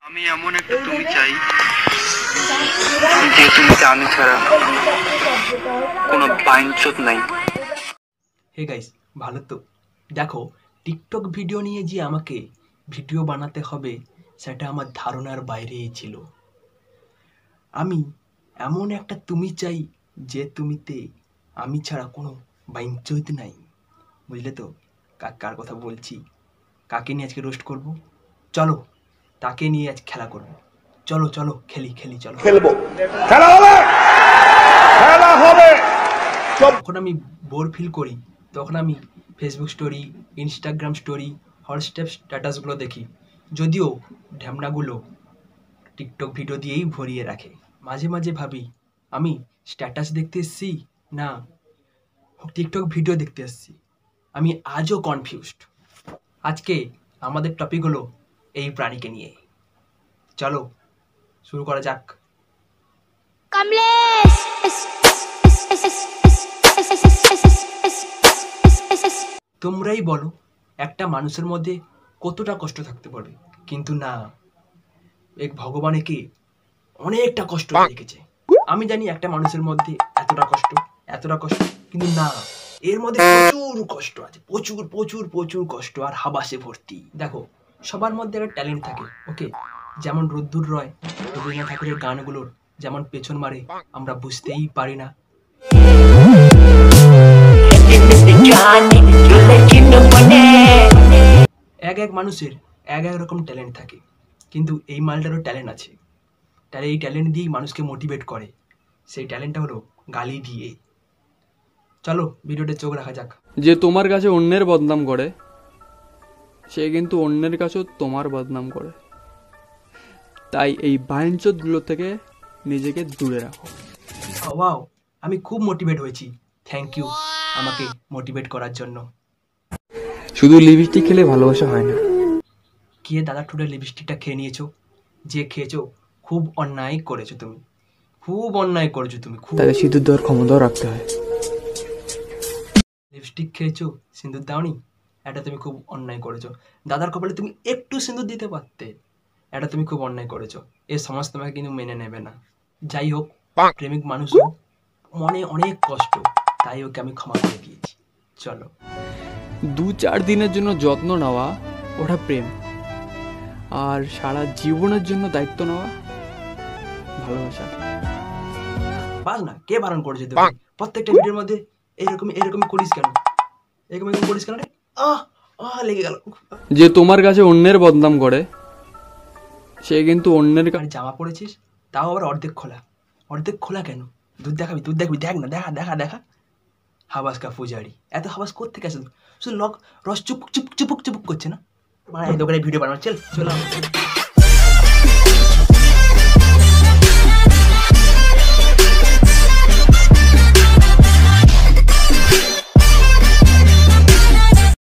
আমি এমন একটা তুমি চাই যে তুমিতে আমি ছাড়া কোনো বাইনচোদ নাই। হে গাইস, ভালো তো? দেখো, টিকটক ভিডিও নিয়ে যে আমাকে ভিডিও বানাতে হবে সেটা আমার ধারণার বাইরেই ছিল। আমি এমন একটা তুমি চাই যে তুমিতে আমি ছাড়া কোনো বাইনচোদ নাই। বুঝলে তো কার কথা বলছি? কাকে নিয়ে আজকে রোস্ট করব? চলো তাকে নিয়ে আজ খেলা করব। চলো চলো খেলি চলো খেলবো, খেলা হবে, খেলা হবে। যখন আমি বোর ফিল করি তখন আমি Facebook story, Instagram story, WhatsApp স্ট্যাটাসগুলো দেখি। যদিও ঢ্যামনাগুলো টিকটক ভিডিও দিয়েই ভরিয়ে রাখে। মাঝে মাঝে ভাবি আমি স্ট্যাটাস দেখতে এসেছি না টিকটক ভিডিও দেখতে এসেছি। আমি আজও কনফিউজড। আজকে আমাদের টপিক হলো এই প্রাণীকে নিয়ে। চলো শুরু করা যাক। কমলেশ তোমরাই বলো একটা মানুষের মধ্যে কতটা কষ্ট থাকতে পারবে? কিন্তু না, এক ভগবান একে অনেকটা কষ্ট রেখেছে। আমি জানি একটা মানুষের মধ্যে এতটা কষ্ট, কিন্তু না, এর মধ্যে প্রচুর কষ্ট আছে, প্রচুর প্রচুর প্রচুর কষ্ট আর হাবাসে ভর্তি। দেখো, সবার মধ্যে একটা ট্যালেন্ট থাকে, ওকে? যেমন রোদ্দুর রয়, রবীন্দ্রনাথ ঠাকুরের গানগুলোর যেমন পেছন মারে আমরা বুঝতেই পারি না। এক মানুষের এক রকম ট্যালেন্ট থাকে, কিন্তু এই মালটারও ট্যালেন্ট আছে। তাহলে এই ট্যালেন্ট দিয়েই মানুষকে মোটিভেট করে। সেই ট্যালেন্টটা হলো গালি দিয়ে। চলো ভিডিওতে চোখ রাখা যাক। যে তোমার কাছে অন্যের বদনাম করে সে কিন্তু অন্যের কাছেও তোমার বদনাম করে। তাই এই বাইনচোদগুলো থেকে নিজেকে দূরে রাখো। ওয়াও, আমি খুব মোটিভেট হয়েছি। থ্যাংক ইউ আমাকে মোটিভেট করার জন্য। শুধু লিপস্টিক খেলে ভালোবাসা হয় না। কে দাদা ঠোঁটের লিপস্টিকটা খেয়ে নিয়েছো? যে খেয়েছো খুব অন্যায় করেছো তুমি, খুব অন্যায় করেছো তুমি, খুব। তাকে সিঁদুর দেওয়ার ক্ষমতাও রাখতে হয়। লিপস্টিক খেয়েছো, সিঁদুর দাওনি, এটা তুমি খুব অন্যায় করেছো। দাদার কপালে তুমি একটু সিঁদুর দিতে পারতে, এটা তুমি খুব অন্যায় করেছো। এ সমাজ তোমাকে কিন্তু মেনে নেবে না। যাই হোক, প্রেমিক মানুষও মনে অনেক কষ্ট, তাই ওকে আমি ক্ষমা করে দিয়েছি। চলো। 2-4 দিনের জন্য যত্ন নেওয়া ওটা প্রেম, আর সারা জীবনের জন্য দায়িত্ব নেওয়া ভালোবাসা। বাস না, কে বারণ করেছে তোকে? প্রত্যেকটা ভিডিওর মধ্যে এরকম করিস কেন? এরকম করিস কেন রে? লেগে গেল। যে তোমার কাছে অন্যের বদনাম করে সে কিন্তু অন্যের জামা পরেছিস, তাও আবার অর্ধেক খোলা কেন? দুধ দেখাবি? দুধ দেখবি? দেখ না, দেখা। হাবাস কা ফুজারি, এত হাবাস কোত্থেকে আসে? শুধু রস চুপুক করছে না? মানে এই দোকানে ভিডিও বানানো, চল।